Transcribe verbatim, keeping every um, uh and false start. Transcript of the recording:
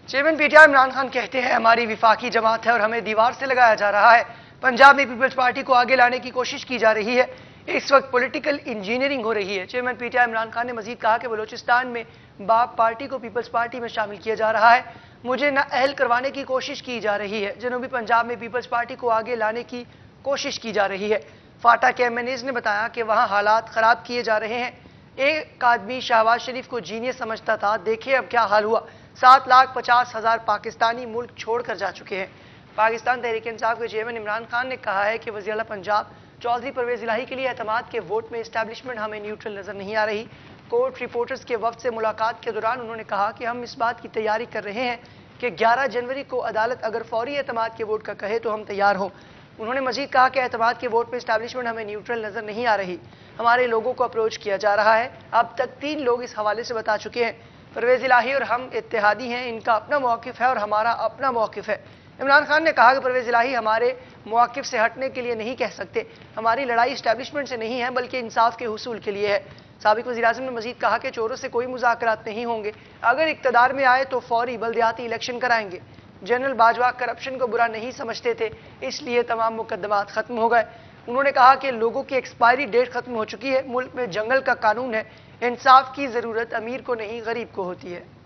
Chairman P T I Imran Khan کہتے ہیں ہماری وفاقی جماعت ہے اور ہمیں دیوار سے لگایا جا رہا ہے۔ پنجاب میں پیپلز پارٹی کو آگے لانے کی کوشش کی جا رہی ہے۔ اس وقت پولیٹیکل انجینئرنگ ہو رہی ہے۔ Chairman P T I Imran Khan نے مزید کہا کہ بلوچستان میں باپ پارٹی کو پیپلز پارٹی میں شامل کیا جا رہا ہے۔ مجھے نہ اہل کروانے کی کوشش کی جا رہی ہے۔ جنوبی پنجاب میں پیپلز پارٹی کو آگے لانے کی کوشش کی جا رہی ہے۔ فاٹا کے ایم این ایز نے بتایا کہ وہاں حالات خراب کیے جا رہے ہیں۔ ایک آدمی شہباز شریف کو جینیس سمجھتا تھا، دیکھیں اب کیا حال ہوا۔ سات لاکھ پچاس ہزار پاکستانی ملک چھوڑ کر جا چکے ہیں۔ پاکستان تحریک انصاف کے چیئرمین عمران خان نے کہا ہے کہ وزیر اعلیٰ پنجاب چودھری پرویز الہی کے لیے اعتماد کے ووٹ میں اسٹیبلشمنٹ ہمیں نیوٹرل نظر نہیں آ رہی۔ کورٹ رپورٹرز کے وفد سے ملاقات کے دوران انہوں نے کہا کہ ہم اس بات کی تیاری کر رہے ہیں کہ گیارہ جنوری کو عدالت اگر فوری اعتماد کے ووٹ کا کہے تو ہم تیار ہوں۔ انہوں نے مزید کہا کہ اعتماد کے ووٹ میں اسٹیبلشمنٹ ہمیں نیوٹرل نظر نہیں آ رہی۔ ہمارے لوگوں کو اپروچ کیا جا رہا ہے۔ اب تک تین لوگ اس حوالے سے بتا چکے ہیں۔ پرویز الہی اور ہم اتحادی ہیں، ان کا اپنا موقف ہے اور ہمارا اپنا موقف ہے۔ عمران خان نے کہا کہ پرویز الہی ہمارے موقف سے ہٹنے کے لیے نہیں کہہ سکتے۔ ہماری لڑائی اسٹیبلشمنٹ سے نہیں ہے بلکہ انصاف کے حصول کے لیے ہے۔ سابق وزیر اعظم نے مزید کہا کہ چوروں سے کوئی مذاکرات نہیں ہوں گے۔ اگر اقتدار میں آئے تو فوری بلدیاتی الیکشن کرائیں گے۔ جنرل باجوہ کرپشن کو برا نہیں سمجھتے تھے، اس لیے تمام مقدمات ختم ہو گئے۔ انہوں نے کہا کہ لوگوں کی ایکسپائری ڈیٹ ختم ہو چکی ہے۔ ملک میں جنگل کا قانون ہے۔ انصاف کی ضرورت امیر کو نہیں غریب کو ہوتی ہے۔